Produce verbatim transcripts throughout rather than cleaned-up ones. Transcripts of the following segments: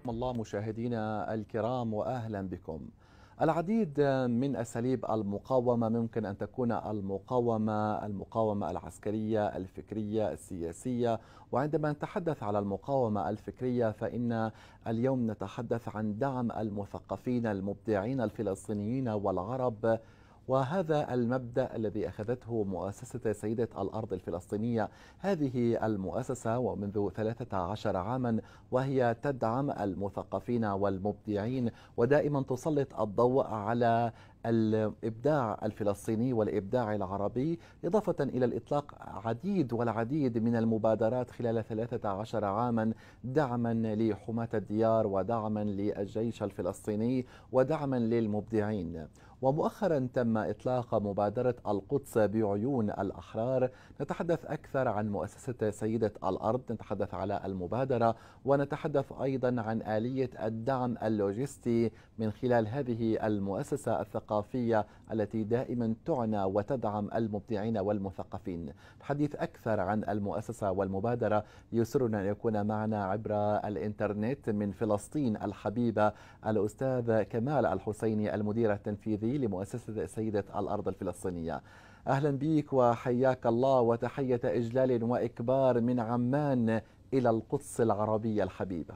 حياكم الله مشاهدينا الكرام وأهلا بكم. العديد من أساليب المقاومة ممكن أن تكون المقاومة المقاومة العسكرية، الفكرية، السياسية. وعندما نتحدث على المقاومة الفكرية فإن اليوم نتحدث عن دعم المثقفين المبدعين الفلسطينيين والعرب، وهذا المبدأ الذي أخذته مؤسسة سيدة الأرض الفلسطينية. هذه المؤسسة ومنذ ثلاثة عشر عاما وهي تدعم المثقفين والمبدعين، ودائما تسلط الضوء على الإبداع الفلسطيني والإبداع العربي، إضافة إلى الإطلاق عديد والعديد من المبادرات خلال ثلاثة عشر عاما، دعما لحماة الديار ودعما للجيش الفلسطيني ودعما للمبدعين. ومؤخرا تم إطلاق مبادرة القدس بعيون الأحرار. نتحدث أكثر عن مؤسسة سيدة الأرض، نتحدث على المبادرة، ونتحدث أيضا عن آلية الدعم اللوجستي من خلال هذه المؤسسة الثقافية التي دائما تعنى وتدعم المبدعين والمثقفين. الحديث أكثر عن المؤسسة والمبادرة يسرنا أن يكون معنا عبر الإنترنت من فلسطين الحبيبة الأستاذ كمال الحسيني، المدير التنفيذي لمؤسسة سيدة الأرض الفلسطينية. أهلا بك وحياك الله، وتحية إجلال وإكبار من عمان إلى القدس العربية الحبيبة.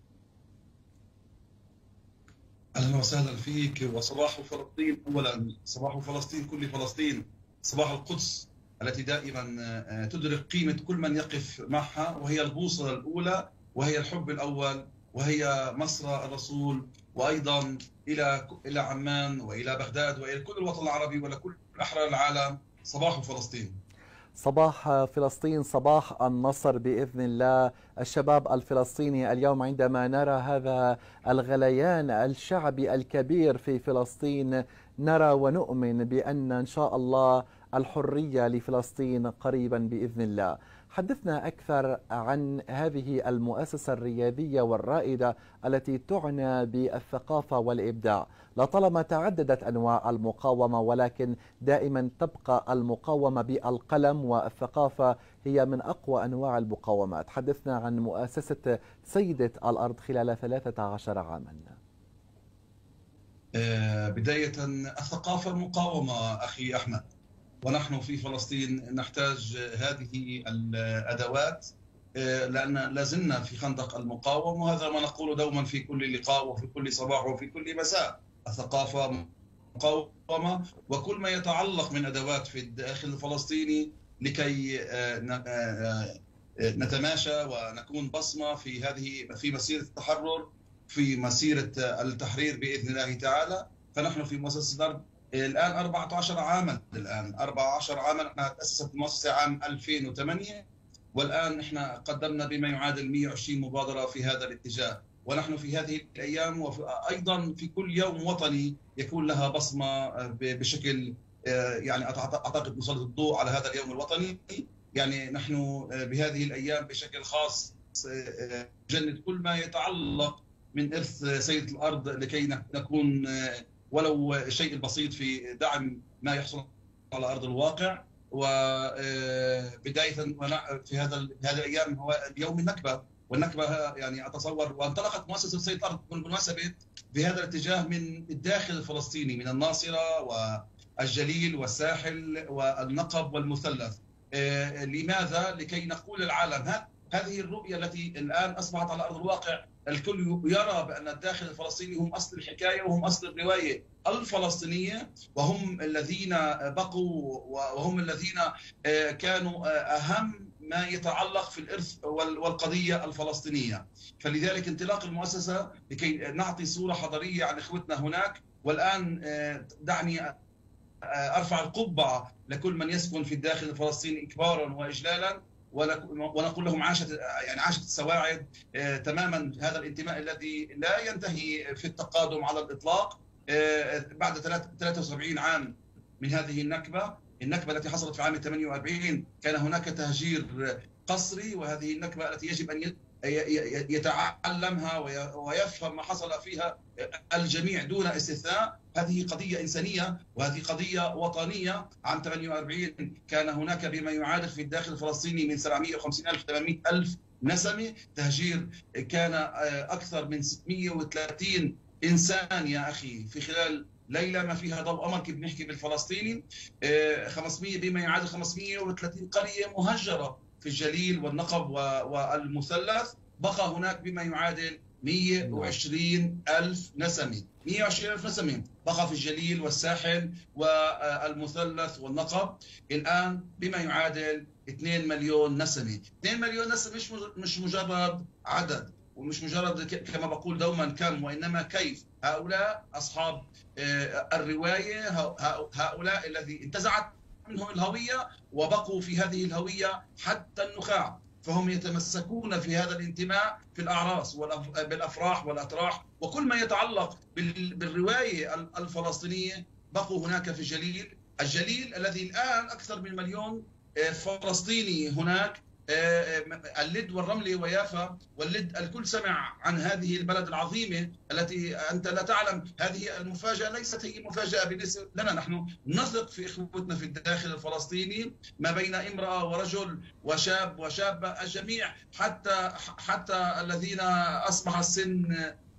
أهلا وسهلا فيك، وصباح فلسطين. أولا صباح فلسطين، كل فلسطين، صباح القدس التي دائما تدرك قيمة كل من يقف معها، وهي البوصلة الأولى، وهي الحب الأول، وهي مصر الرسول، وأيضا إلى إلى عمان وإلى بغداد وإلى كل الوطن العربي ولكل أحرار العالم. صباح فلسطين. صباح فلسطين، صباح النصر بإذن الله. الشباب الفلسطيني اليوم عندما نرى هذا الغليان الشعبي الكبير في فلسطين، نرى ونؤمن بأن إن شاء الله الحرية لفلسطين قريبا بإذن الله. حدثنا أكثر عن هذه المؤسسة الريادية والرائدة التي تعنى بالثقافة والإبداع. لطالما تعددت أنواع المقاومة، ولكن دائما تبقى المقاومة بالقلم، والثقافة هي من أقوى أنواع المقاومات. حدثنا عن مؤسسة سيدة الأرض خلال ثلاثة عشر عاما. بداية، الثقافة المقاومة أخي أحمد، ونحن في فلسطين نحتاج هذه الأدوات لأن لازلنا في خندق المقاومة، وهذا ما نقول دوما في كل لقاء وفي كل صباح وفي كل مساء. الثقافة مقاومة، وكل ما يتعلق من أدوات في الداخل الفلسطيني لكي نتماشى ونكون بصمة في هذه في مسيرة التحرر، في مسيرة التحرير بإذن الله تعالى. فنحن في مؤسسة الأرض الآن أربعة عشر عاما، الآن أربعة عشر عاما. احنا تأسست المؤسسة عام ألفين وثمانية، والآن احنا قدمنا بما يعادل مئة وعشرين مبادرة في هذا الاتجاه. ونحن في هذه الأيام وأيضا في كل يوم وطني يكون لها بصمة بشكل، يعني أعتقد نسلط الضوء على هذا اليوم الوطني. يعني نحن بهذه الأيام بشكل خاص نجند كل ما يتعلق من إرث سيدة الأرض لكي نكون ولو شيء بسيط في دعم ما يحصل على أرض الواقع. وبداية في هذا هذه الأيام هو اليوم النكبة، والنكبة يعني أتصور وانطلقت مؤسسة سيدة الأرض بالمناسبة بهذا الاتجاه من الداخل الفلسطيني، من الناصرة والجليل والساحل والنقب والمثلث. لماذا؟ لكي نقول للعالم هذه الرؤية التي الآن أصبحت على أرض الواقع. الكل يرى بأن الداخل الفلسطيني هم أصل الحكاية وهم أصل الرواية الفلسطينية، وهم الذين بقوا وهم الذين كانوا أهم ما يتعلق في الإرث والقضية الفلسطينية. فلذلك انطلاق المؤسسة لكي نعطي صورة حضارية عن إخوتنا هناك. والآن دعني أرفع القبعة لكل من يسكن في الداخل الفلسطيني إكبارا وإجلالا، ونقول لهم عاشت يعني عاشت السواعد تماما. هذا الانتماء الذي لا ينتهي في التقادم على الإطلاق بعد ثلاثة وسبعين عام من هذه النكبة. النكبة التي حصلت في عام ثمانية وأربعين كان هناك تهجير قسري، وهذه النكبة التي يجب أن يتعلمها ويفهم ما حصل فيها الجميع دون استثناء. هذه قضية إنسانية وهذه قضية وطنية. عام ثمانية وأربعين كان هناك بما يعادل في الداخل الفلسطيني من سبعمئة وخمسين ألف ثمانمئة ألف نسمة، تهجير كان أكثر من ستمئة وثلاثين إنسان يا أخي في خلال ليلة ما فيها ضوء قمر كيف بنحكي بالفلسطيني، خمسمئة بما يعادل خمسمئة وثلاثين قرية مهجرة في الجليل والنقب والمثلث، بقى هناك بما يعادل مئة وعشرين ألف نسمة، مئة وعشرين ألف نسمة بقى في الجليل والساحل والمثلث والنقب. الآن بما يعادل اثنين مليون نسمة، اثنين مليون نسمة مش مش مجرد عدد، ومش مجرد كما بقول دوما كم، وإنما كيف. هؤلاء أصحاب الرواية، هؤلاء الذي انتزعت منهم الهوية وبقوا في هذه الهوية حتى النخاع، فهم يتمسكون في هذا الانتماء في الأعراس بالأفراح والأتراح وكل ما يتعلق بالرواية الفلسطينية. بقوا هناك في الجليل، الجليل الذي الآن أكثر من مليون فلسطيني هناك، اللد والرملة ويافا واللد، الكل سمع عن هذه البلد العظيمة التي أنت لا تعلم. هذه المفاجأة ليست هي مفاجأة بالنسبة لنا، نحن نثق في إخوتنا في الداخل الفلسطيني ما بين امرأة ورجل وشاب وشابة، الجميع حتى حتى الذين أصبح السن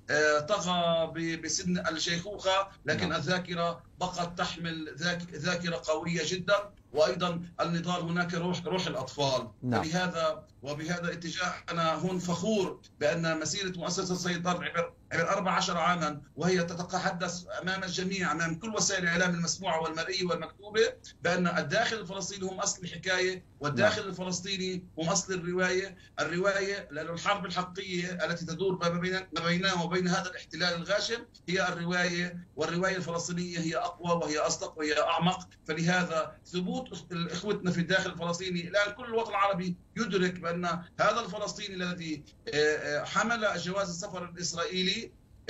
طغى بسن الشيخوخة، لكن الذاكرة بقت تحمل ذاكرة قوية جدا، وأيضا النضال هناك روح روح الأطفال. نعم. فلهذا وبهذا الاتجاه أنا هون فخور بأن مسيرة مؤسسة السيد طارق عبر عبر أربع عشر عاما وهي تتحدث أمام الجميع، أمام كل وسائل الإعلام المسموعة والمرئية والمكتوبة، بأن الداخل الفلسطيني هم أصل الحكاية، والداخل نعم. الفلسطيني هم أصل الرواية. الرواية لأن الحرب الحقيقية التي تدور ما بيننا وبين هذا الاحتلال الغاشم هي الرواية، والرواية الفلسطينية هي أقوى وهي أصدق وهي أعمق. فلهذا ثبوت إخوتنا في الداخل الفلسطيني، الآن كل الوطن العربي يدرك بأن هذا الفلسطيني الذي حمل جواز السفر الإسرائيلي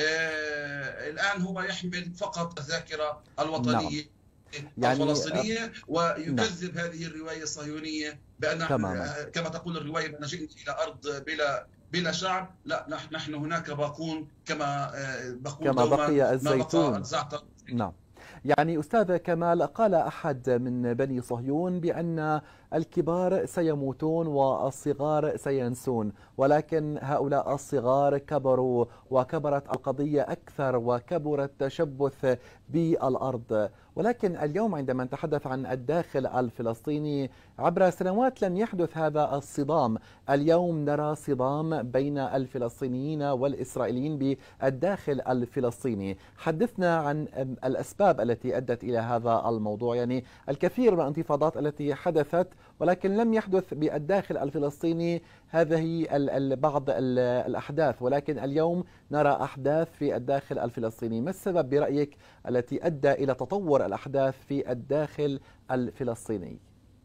الآن هو يحمل فقط الذاكرة الوطنية نعم. الفلسطينية يعني ويكذب نعم. هذه الرواية الصهيونية بأن كما تقول الرواية بأن جئنا إلى أرض بلا بلا شعب. لا، نحن هناك باقون كما بقول كما بقي الزيتون. الزعتر. نعم. يعني أستاذ كمال، قال أحد من بني صهيون بأن الكبار سيموتون والصغار سينسون، ولكن هؤلاء الصغار كبروا وكبرت القضية أكثر وكبر التشبث بالأرض. ولكن اليوم عندما نتحدث عن الداخل الفلسطيني عبر سنوات لم يحدث هذا الصدام، اليوم نرى صدام بين الفلسطينيين والإسرائيليين بالداخل الفلسطيني. حدثنا عن الأسباب التي أدت إلى هذا الموضوع، يعني الكثير من الانتفاضات التي حدثت ولكن لم يحدث بالداخل الفلسطيني هذه بعض الأحداث، ولكن اليوم نرى أحداث في الداخل الفلسطيني. ما السبب برأيك التي أدى إلى تطور الأحداث في الداخل الفلسطيني؟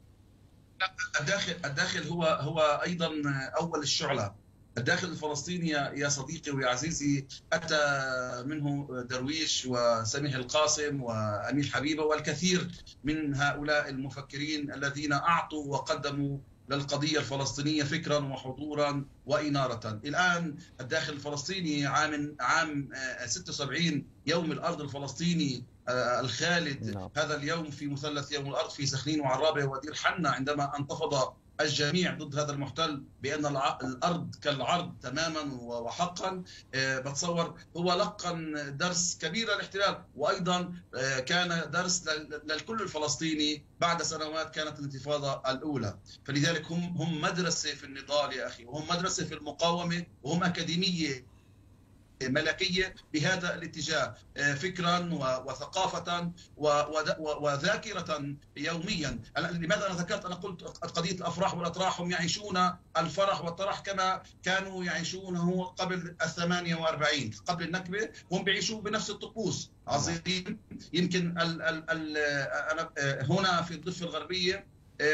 الداخل الداخل هو هو أيضا أول الشعلة. الداخل الفلسطيني يا صديقي ويا عزيزي أتى منه درويش وسميح القاسم وأمير حبيبة والكثير من هؤلاء المفكرين الذين أعطوا وقدموا للقضية الفلسطينية فكرا وحضورا وإنارة. الآن الداخل الفلسطيني عام عام ستة وسبعين يوم الأرض الفلسطيني الخالد نعم. هذا اليوم في مثلث يوم الأرض في سخنين وعرابة ودير حنا، عندما انتفض الجميع ضد هذا المحتل بأن الأرض كالعرض تماما وحقا، بتصور هو لقن درس كبير للاحتلال، وأيضا كان درس للكل الفلسطيني بعد سنوات كانت الانتفاضة الأولى. فلذلك هم هم مدرسة في النضال يا أخي، وهم مدرسة في المقاومة، وهم أكاديمية ملكية بهذا الاتجاه فكرا وثقافة وذاكرة يوميا. لماذا أنا ذكرت أنا قلت قضية الأفراح والأتراح؟ هم يعيشون الفرح والطرح كما كانوا يعيشونه قبل الثمانية وأربعين قبل النكبة، هم بيعيشوا بنفس الطقوس. عظيم. يمكن ال ال ال أنا هنا في الضفة الغربية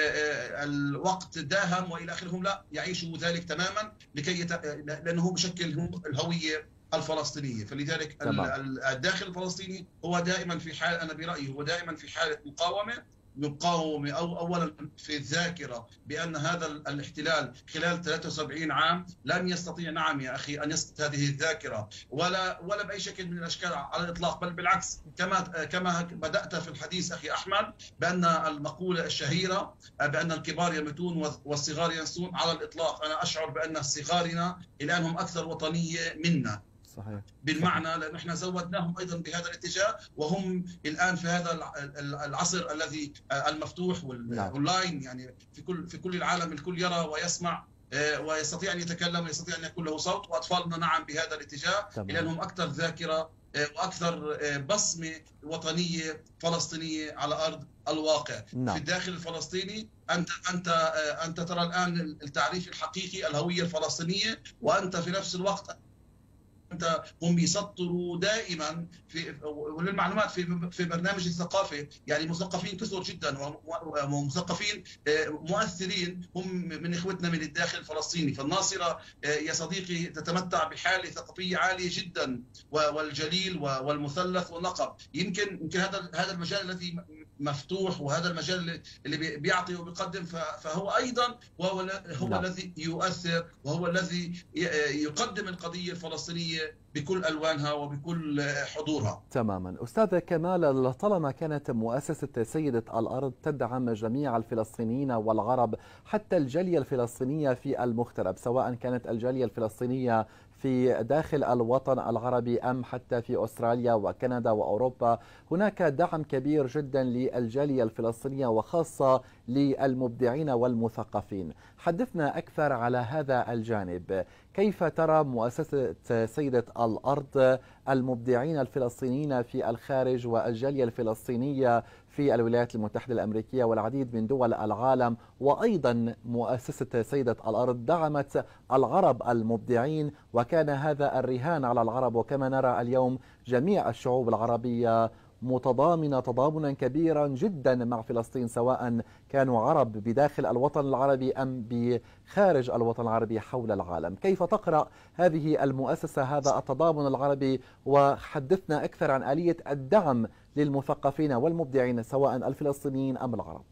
الوقت داهم والى اخره، هم لا يعيشوا ذلك تماما لكي يت... لانه بشكل الهويه الفلسطينيه. فلذلك تمام. الداخل الفلسطيني هو دائما في حال، انا برايي هو دائما في حاله مقاومه، يقاوم أو أولا في الذاكرة بأن هذا الاحتلال خلال ثلاثة وسبعين عام لم يستطيع، نعم يا أخي، أن يسقط هذه الذاكرة ولا ولا بأي شكل من الأشكال على الإطلاق، بل بالعكس كما كما بدأت في الحديث أخي أحمد بأن المقولة الشهيرة بأن الكبار يموتون والصغار ينسون، على الإطلاق أنا أشعر بأن صغارنا الآن هم أكثر وطنية منا. صحيح. بالمعنى لأن احنا زودناهم أيضا بهذا الاتجاه، وهم الآن في هذا العصر الذي المفتوح والأونلاين، يعني في كل في كل العالم الكل يرى ويسمع ويستطيع أن يتكلم ويستطيع أن يكون له صوت، وأطفالنا نعم بهذا الاتجاه لأنهم أكثر ذاكرة وأكثر بصمة وطنية فلسطينية على أرض الواقع. نعم. في الداخل الفلسطيني أنت أنت أنت ترى الآن التعريف الحقيقي الهوية الفلسطينية، وأنت في نفس الوقت هم يسطروا دائما في وللمعلومات في في برنامج الثقافه، يعني مثقفين كثر جدا ومثقفين مؤثرين هم من اخوتنا من الداخل الفلسطيني. فالناصره يا صديقي تتمتع بحاله ثقافيه عاليه جدا، والجليل والمثلث والنقب. يمكن يمكن هذا هذا المجال الذي مفتوح، وهذا المجال اللي بيعطي وبيقدم، فهو ايضا وهو هو لا. الذي يؤثر، وهو الذي يقدم القضيه الفلسطينيه بكل ألوانها وبكل حضورها. تماما. أستاذ كمال، طالما كانت مؤسسة سيدة الأرض تدعم جميع الفلسطينيين والعرب، حتى الجالية الفلسطينية في المغترب، سواء كانت الجالية الفلسطينية في داخل الوطن العربي أم حتى في أستراليا وكندا وأوروبا، هناك دعم كبير جدا للجالية الفلسطينية وخاصة للمبدعين والمثقفين. حدثنا أكثر على هذا الجانب، كيف ترى مؤسسة سيدة الأرض المبدعين الفلسطينيين في الخارج والجالية الفلسطينية في الولايات المتحدة الأمريكية والعديد من دول العالم؟ وأيضا مؤسسة سيدة الأرض دعمت العرب المبدعين، وكان هذا الرهان على العرب، وكما نرى اليوم جميع الشعوب العربية متضامنة تضامنا كبيرا جدا مع فلسطين، سواء كانوا عرب بداخل الوطن العربي أم بخارج الوطن العربي حول العالم. كيف تقرأ هذه المؤسسة هذا التضامن العربي؟ وحدثنا أكثر عن آلية الدعم للمثقفين والمبدعين سواء الفلسطينيين أم العرب.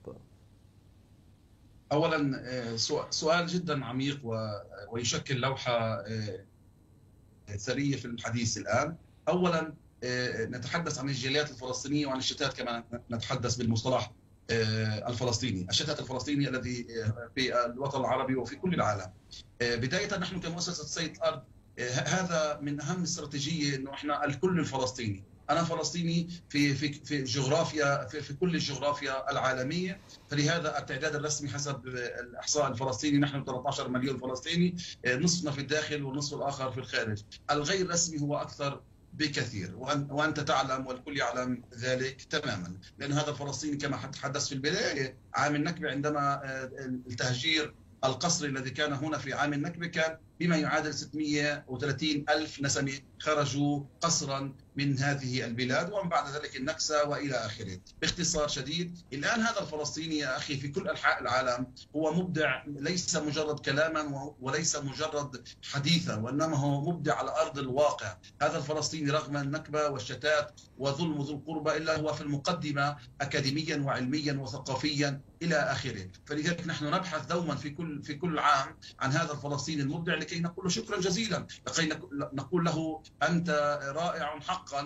أولا سؤال جدا عميق ويشكل لوحة ثرية في الحديث الآن. أولا نتحدث عن الجاليات الفلسطينية وعن الشتات، كما نتحدث بالمصطلح الفلسطيني، الشتات الفلسطيني الذي في الوطن العربي وفي كل العالم. بداية نحن كمؤسسة سيدة الأرض هذا من أهم الاستراتيجية، إنه إحنا الكل الفلسطيني. أنا فلسطيني في في في الجغرافيا في, في كل الجغرافيا العالمية، فلهذا التعداد الرسمي حسب الإحصاء الفلسطيني نحن ثلاثة عشر مليون فلسطيني، نصفنا في الداخل والنصف الآخر في الخارج. الغير رسمي هو أكثر بكثير، وأنت تعلم والكل يعلم ذلك تماما، لأن هذا الفلسطيني كما تحدث في البداية عام النكبة، عندما التهجير القسري الذي كان هنا في عام النكبة كان بما يعادل ستمئة وثلاثين ألف نسمة خرجوا قسرا من هذه البلاد، ومن بعد ذلك النكسة وإلى آخره. باختصار شديد، الآن هذا الفلسطيني يا أخي في كل أنحاء العالم هو مبدع، ليس مجرد كلاما وليس مجرد حديثا، وإنما هو مبدع على أرض الواقع. هذا الفلسطيني رغم النكبة والشتات وظلم ذو القربى إلا هو في المقدمة أكاديميا وعلميا وثقافيا إلى آخره. فلذلك نحن نبحث دوما في كل في كل عام عن هذا الفلسطيني المبدع لكي نقول له شكرا جزيلا، لكي نقول له أنت رائع حقا،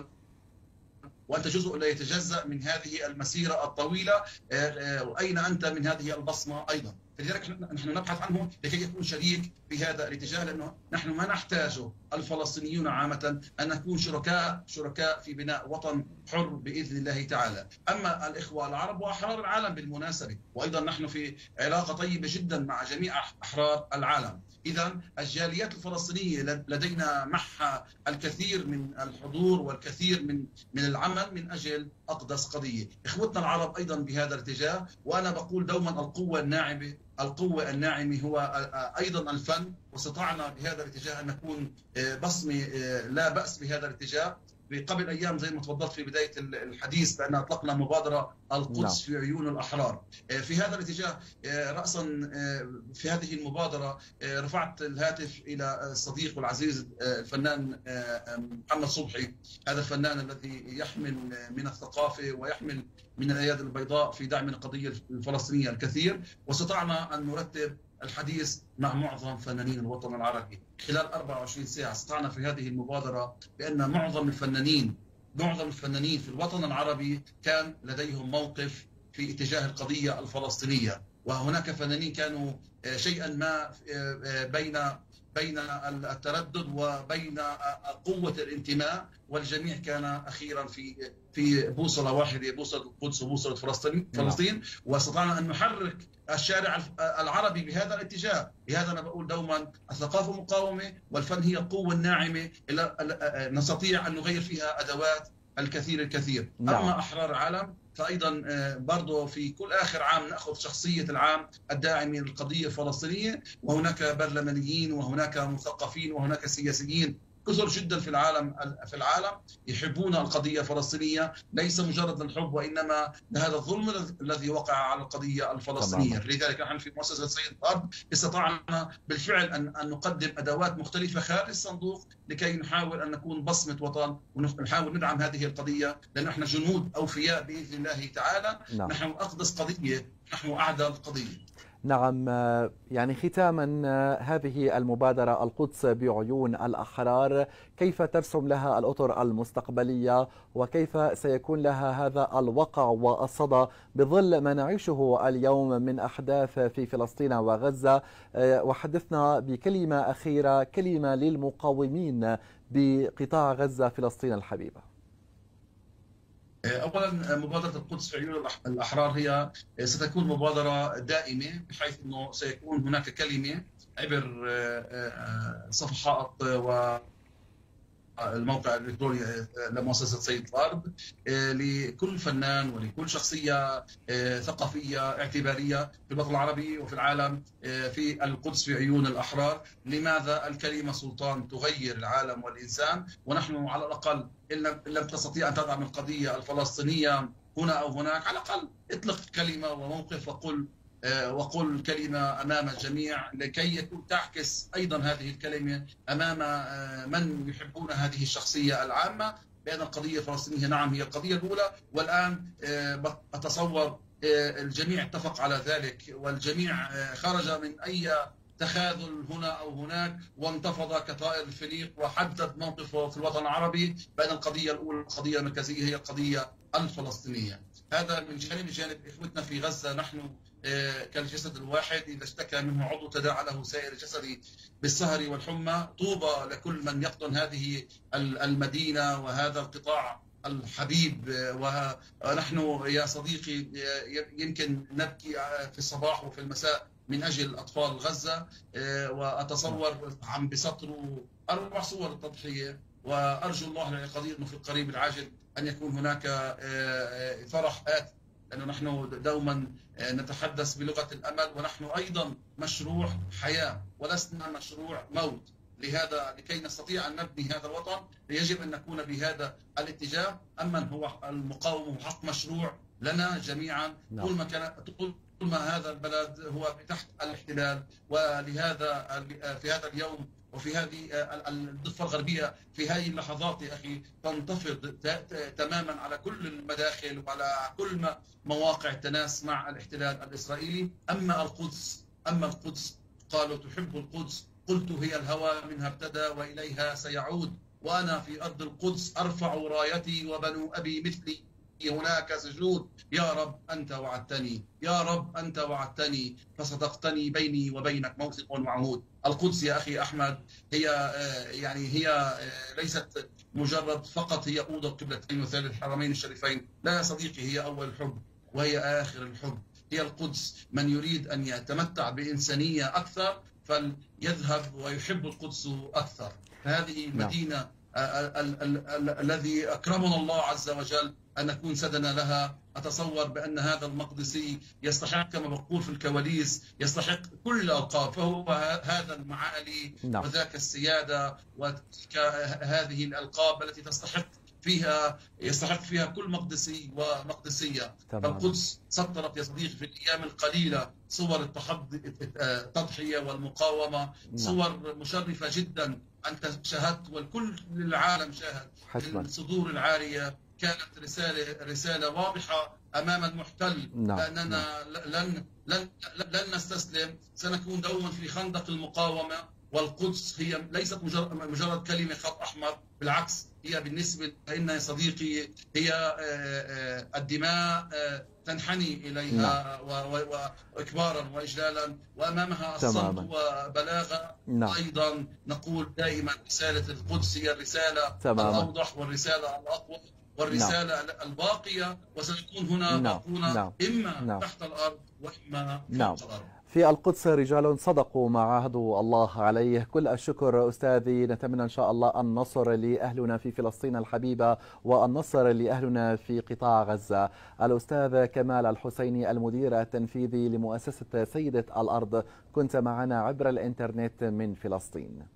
وأنت جزء لا يتجزأ من هذه المسيرة الطويلة، وأين أنت من هذه البصمة أيضا. لذلك نحن نبحث عنه لكي يكون شريك في هذا الاتجاه، لأنه نحن ما نحتاجه الفلسطينيون عامة أن نكون شركاء شركاء في بناء وطن حر بإذن الله تعالى. أما الإخوة العرب وأحرار العالم بالمناسبة، وأيضا نحن في علاقة طيبة جدا مع جميع أحرار العالم. إذا الجاليات الفلسطينية لدينا معها الكثير من الحضور والكثير من من العمل من أجل أقدس قضية. إخوتنا العرب أيضا بهذا الاتجاه، وأنا بقول دوما القوة الناعمة القوة الناعمة هو أيضا الفن، واستطعنا بهذا الاتجاه أن نكون بصمة لا بأس بهذا الاتجاه. قبل ايام زي ما تفضلت في بدايه الحديث بان اطلقنا مبادره القدس في عيون الاحرار. في هذا الاتجاه راسا في هذه المبادره رفعت الهاتف الى الصديق والعزيز الفنان محمد صبحي، هذا الفنان الذي يحمل من الثقافه ويحمل من الايادي البيضاء في دعم القضيه الفلسطينيه الكثير، واستطعنا ان نرتب الحديث مع معظم فنانين الوطن العربي خلال أربعة وعشرين ساعة. استطعنا في هذه المبادرة بأن معظم الفنانين معظم الفنانين في الوطن العربي كان لديهم موقف في اتجاه القضية الفلسطينية، وهناك فنانين كانوا شيئا ما بين بين التردد وبين قوة الانتماء، والجميع كان أخيرا في في بوصلة واحدة، بوصلة القدس وبوصلة فلسطين فلسطين واستطعنا أن نحرك الشارع العربي بهذا الاتجاه. لهذا أنا بقول دوما الثقافة مقاومة والفن هي القوة الناعمة نستطيع أن نغير فيها أدوات الكثير الكثير. نعم. أما أحرار العالم فأيضا برضو في كل آخر عام نأخذ شخصية العام الداعمة للقضية الفلسطينية، وهناك برلمانيين وهناك مثقفين وهناك سياسيين كثر جدا في العالم في العالم يحبون القضية الفلسطينية، ليس مجرد الحب وإنما لهذا الظلم الذي وقع على القضية الفلسطينية. طبعا. لذلك نحن في مؤسسة سيد الأرض استطعنا بالفعل أن أن نقدم أدوات مختلفة خارج الصندوق لكي نحاول أن نكون بصمة وطن ونحاول ندعم هذه القضية، لأن نحن جنود أوفياء بإذن الله تعالى. نعم. نحن أقدس قضية، نحن أعدى القضية. نعم، يعني ختاما هذه المبادرة القدس بعيون الأحرار، كيف ترسم لها الأطر المستقبلية وكيف سيكون لها هذا الوقع والصدى بظل ما نعيشه اليوم من أحداث في فلسطين وغزة؟ وحدثنا بكلمة أخيرة، كلمة للمقاومين بقطاع غزة فلسطين الحبيبة. اولا مبادره القدس في عيون الاحرار هي ستكون مبادره دائمه، بحيث انه سيكون هناك كلمه عبر صفحات و الموقع الالكتروني لمؤسسه سيد الارض لكل فنان ولكل شخصيه ثقافيه اعتباريه في الوطن العربي وفي العالم في القدس في عيون الاحرار. لماذا؟ الكلمه سلطان تغير العالم والانسان، ونحن على الاقل ان لم تستطيع ان تدعم القضيه الفلسطينيه هنا او هناك، على الاقل اطلق كلمه وموقف وقل وقل كلمة أمام الجميع لكي يكون تعكس أيضا هذه الكلمة أمام من يحبون هذه الشخصية العامة بأن القضية الفلسطينية نعم هي القضية الأولى، والآن أتصور الجميع اتفق على ذلك والجميع خرج من أي تخاذل هنا أو هناك وانتفض كطائر الفليق وحدد موقفه في الوطن العربي بأن القضية الأولى القضية المركزية هي القضية الفلسطينية. هذا من جانب جانب إخوتنا في غزة. نحن كالجسد الواحد إذا اشتكى منه عضو تداعى له سائر الجسد بالسهر والحمى. طوبى لكل من يقطن هذه المدينة وهذا القطاع الحبيب. ونحن يا صديقي يمكن نبكي في الصباح وفي المساء من أجل أطفال غزة، وأتصور عم بسطروا أروع صور التضحية، وأرجو الله القدير أنه في القريب العاجل أن يكون هناك فرح آت، لأنه نحن دوما نتحدث بلغة الأمل، ونحن أيضا مشروع حياة ولسنا مشروع موت. لهذا لكي نستطيع أن نبني هذا الوطن يجب أن نكون بهذا الاتجاه. أما هو المقاومة حق مشروع لنا جميعا طول ما كان طول ما هذا البلد هو تحت الاحتلال. ولهذا في هذا اليوم وفي هذه الضفة الغربية في هذه اللحظات يا أخي تنتفض تماما على كل المداخل وعلى كل مواقع التناس مع الاحتلال الإسرائيلي. أما القدس أما القدس قالوا تحب القدس، قلت هي الهوى منها ابتدى وإليها سيعود، وأنا في أرض القدس أرفع رايتي وبنو أبي مثلي هناك سجود. يا رب أنت وعدتني، يا رب أنت وعدتني فصدقتني، بيني وبينك موثق وعهود. القدس يا أخي أحمد هي يعني هي ليست مجرد فقط هي أوضة القبلتين وثالث الحرمين الشريفين، لا يا صديقي، هي أول الحب وهي آخر الحب. هي القدس. من يريد أن يتمتع بإنسانية أكثر فليذهب ويحب القدس أكثر. هذه المدينة الذي أكرمنا الله عز وجل أن نكون سدنا لها. أتصور بأن هذا المقدسي يستحق كما بقول في الكواليس يستحق كل الألقاب، فهو هذا المعالي وذاك السيادة وتلك هذه الألقاب التي تستحق فيها يستحق فيها كل مقدسي ومقدسية. القدس سطرت يا صديقي في الأيام القليلة صور التضحية والمقاومة، صور مشرفة جدا أنت شاهدت والكل العالم شاهد. الصدور العارية كانت رسالة رسالة واضحة أمام المحتل، نعم. لأننا لن لن لن نستسلم، سنكون دوما في خندق المقاومة. والقدس هي ليست مجرد مجرد كلمة خط أحمر، بالعكس هي بالنسبة لنا يا صديقي هي الدماء تنحني إليها وإكبارا وإجلالا، وأمامها الصمت وبلاغة. نعم. أيضا نقول دائما رسالة القدس هي الرسالة تماما. الأوضح والرسالة الأقوى والرسالة نعم. الباقية، وسنكون هنا نعم. باقون نعم. إما نعم. تحت الأرض وإما فوق نعم. الأرض. في القدس رجال صدقوا ما عاهدوا الله عليه. كل الشكر أستاذي، نتمنى إن شاء الله النصر لأهلنا في فلسطين الحبيبة والنصر لأهلنا في قطاع غزة. الأستاذ كمال الحسيني المدير التنفيذي لمؤسسة سيدة الأرض، كنت معنا عبر الإنترنت من فلسطين.